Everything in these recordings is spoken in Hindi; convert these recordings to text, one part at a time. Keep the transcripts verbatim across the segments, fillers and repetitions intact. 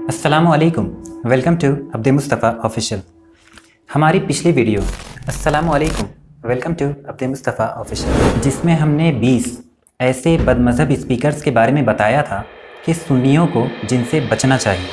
अस्सलामुअलैकुम, welcome to Abde Mustafa official. हमारी पिछली वीडियो अस्सलामुअलैकुम, welcome to Abde Mustafa official, जिसमें हमने बीस ऐसे बदमज़हब स्पीकर्स के बारे में बताया था कि सुन्नियों को जिनसे बचना चाहिए।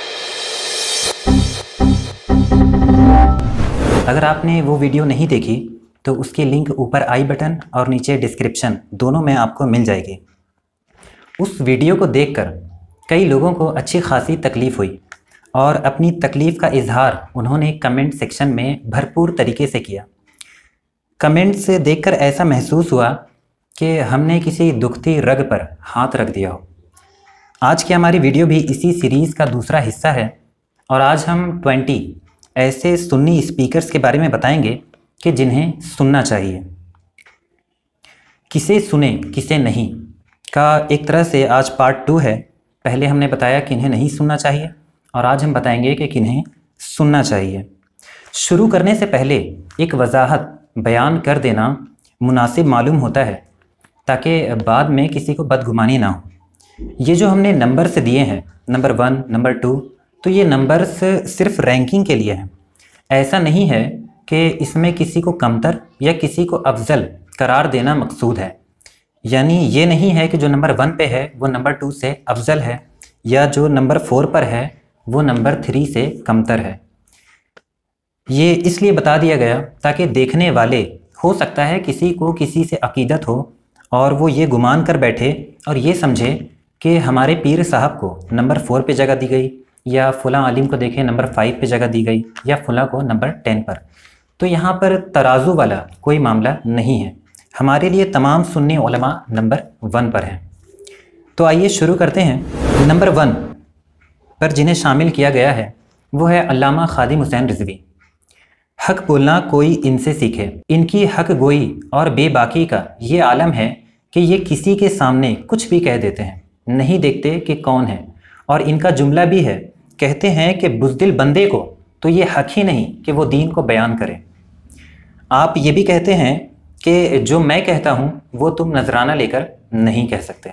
अगर आपने वो वीडियो नहीं देखी तो उसकी लिंक ऊपर आई बटन और नीचे डिस्क्रिप्शन दोनों में आपको मिल जाएगी। उस वीडियो को देखकर कई लोगों को अच्छी खासी तकलीफ़ हुई और अपनी तकलीफ़ का इजहार उन्होंने कमेंट सेक्शन में भरपूर तरीके से किया। कमेंट्स देखकर ऐसा महसूस हुआ कि हमने किसी दुखती रग पर हाथ रख दिया हो। आज की हमारी वीडियो भी इसी सीरीज़ का दूसरा हिस्सा है और आज हम बीस ऐसे सुन्नी स्पीकर्स के बारे में बताएंगे कि जिन्हें सुनना चाहिए। किसे सुने किसे नहीं का एक तरह से आज पार्ट टू है। पहले हमने बताया कि इन्हें नहीं सुनना चाहिए और आज हम बताएंगे कि किन्हें सुनना चाहिए। शुरू करने से पहले एक वजाहत बयान कर देना मुनासिब मालूम होता है ताकि बाद में किसी को बदगुमानी ना हो। ये जो हमने नंबर से दिए हैं, नंबर वन, नंबर टू, तो ये नंबर्स सिर्फ रैंकिंग के लिए हैं। ऐसा नहीं है कि इसमें किसी को कमतर या किसी को अफजल करार देना मकसूद है। यानी ये नहीं है कि जो नंबर वन पे है वो नंबर टू से अफजल है या जो नंबर फोर पर है वो नंबर थ्री से कमतर है। ये इसलिए बता दिया गया ताकि देखने वाले, हो सकता है किसी को किसी से अकीदत हो और वो ये गुमान कर बैठे और ये समझे कि हमारे पीर साहब को नंबर फोर पे जगह दी गई या फ़लाँ आलिम को देखें नंबर फाइव पे जगह दी गई या फ़लाँ को नंबर टेन पर। तो यहाँ पर तराजू वाला कोई मामला नहीं है। हमारे लिए तमाम सुन्नी उलमा नंबर वन पर हैं। तो आइए शुरू करते हैं। नंबर वन पर जिन्हें शामिल किया गया है वो है अल्लामा खादिम हुसैन रिजवी। हक बोलना कोई इनसे सीखे। इनकी हक गोई और बेबाकी का ये आलम है कि ये किसी के सामने कुछ भी कह देते हैं, नहीं देखते कि कौन है। और इनका जुमला भी है, कहते हैं कि बुज़दिल बंदे को तो ये हक ही नहीं कि वो दीन को बयान करे। आप ये भी कहते हैं कि जो मैं कहता हूँ वो तुम नजराना लेकर नहीं कह सकते।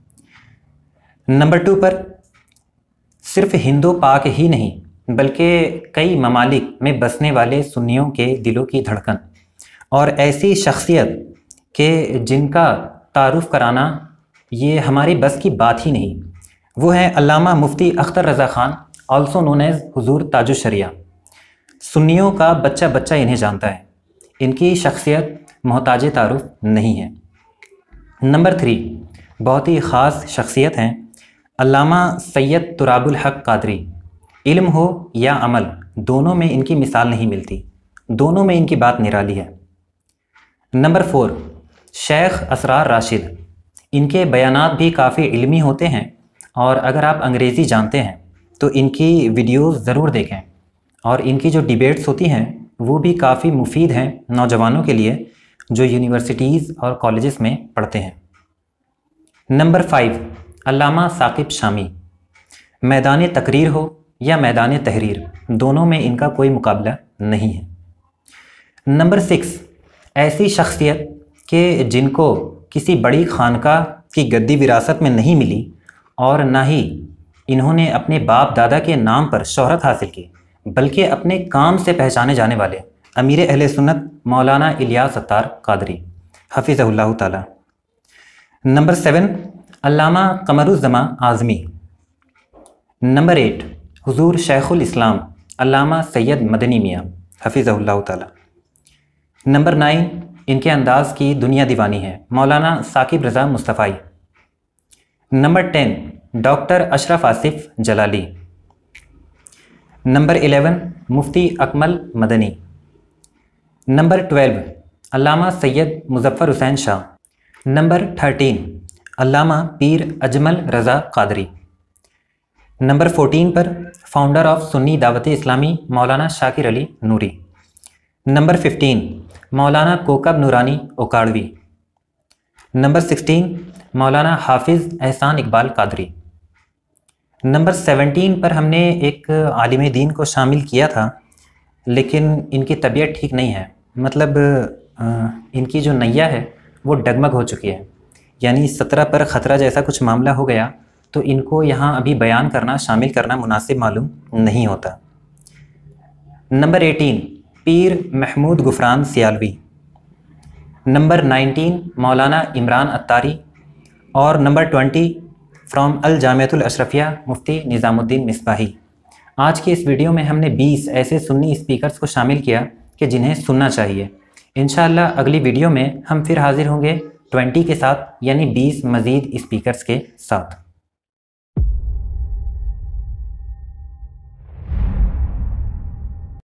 नंबर टू पर सिर्फ हिंदू पाक ही नहीं बल्कि कई ममालिक में बसने वाले सुन्नियों के दिलों की धड़कन और ऐसी शख्सियत के जिनका तारुफ कराना ये हमारी बस की बात ही नहीं, वो है Allama Mufti Akhtar Raza Khan, also known as Huzoor Tajush शरिया। सुन्नियों का बच्चा बच्चा इन्हें जानता है। इनकी शख्सियत मोहताज तारुफ नहीं है। नंबर थ्री बहुत ही ख़ास शख्सियत हैं अल्लामा सैयद तुराबुल हक कादरी। इल्म हो या अमल, दोनों में इनकी मिसाल नहीं मिलती, दोनों में इनकी बात निराली है। Number four Sheikh Asrar Rashid. इनके बयानात भी काफ़ी इल्मी होते हैं और अगर आप अंग्रेज़ी जानते हैं तो इनकी वीडियोज़ ज़रूर देखें और इनकी जो डिबेट्स होती हैं वो भी काफ़ी मुफीद हैं नौजवानों के लिए जो यूनिवर्सिटीज़ और कॉलेजेस में पढ़ते हैं। Number five Allama Saqib Shami. मैदान तकरीर हो या मैदान तहरीर, दोनों में इनका कोई मुकाबला नहीं है। नंबर सिक्स ऐसी शख्सियत के जिनको किसी बड़ी खानका की गद्दी विरासत में नहीं मिली और ना ही इन्होंने अपने बाप दादा के नाम पर शोहरत हासिल की, बल्कि अपने काम से पहचाने जाने वाले अमीर अहले सुन्नत मौलाना इलियास सत्तार कादरी हफिज़हुल्लाह ताला। Number seven Allama Qamaruzzaman Azmi. Number eight हुजूर शेखुल इस्लाम अल्लामा सैयद मदनी मियाँ हफिज़हुल्लाह ताला। नंबर नाइन इनके अंदाज़ की दुनिया दीवानी है Maulana Saqib Raza Mustafai. Number ten doctor Ashraf Asif Jalali. Number eleven Mufti Akmal Madani. Number twelve Allama Syed Muzaffar Hussain Shah. Number thirteen Allama Pir Ajmal Raza Qadri. Number fourteen पर founder of Sunni Dawat Islami Maulana Shakir Ali Noori. Number fifteen Maulana Kaukab नूरानी ओकाड़वी। नंबर सिक्सटीन मौलाना हाफिज़ एहसान इकबाल कादरी। नंबर सेवनटीन पर हमने एक आलिम दीन को शामिल किया था लेकिन इनकी तबीयत ठीक नहीं है, मतलब इनकी जो नैया है वो डगमग हो चुकी है, यानी सत्रह पर ख़तरा जैसा कुछ मामला हो गया तो इनको यहाँ अभी बयान करना, शामिल करना मुनासिब मालूम नहीं होता। Number eighteen, Pir Mahmood Ghufran Sialvi. Number nineteen, Maulana Imran Attari. और number twenty, from Al Jamiatul Ashrafia, Mufti Nizamuddin Misbahi. आज की इस वीडियो में हमने बीस ऐसे सुन्नी स्पीकर्स को शामिल किया कि जिन्हें सुनना चाहिए। इंशाअल्लाह अगली वीडियो में हम फिर हाजिर होंगे ट्वेंटी के साथ, यानी बीस मज़ीद स्पीकर्स के साथ।